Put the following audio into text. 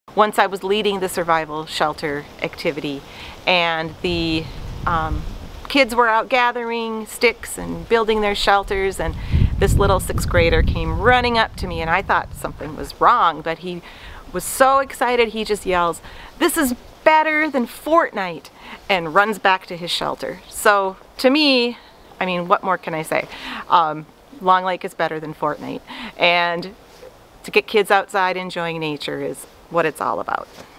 Once I was leading the survival shelter activity, and the kids were out gathering sticks and building their shelters, and this little 6th grader came running up to me, and I thought something was wrong, but he was so excited he just yells, "This is better than Fortnite," and runs back to his shelter. So to me, I mean, what more can I say? Long Lake is better than Fortnite, and to get kids outside enjoying nature is what it's all about.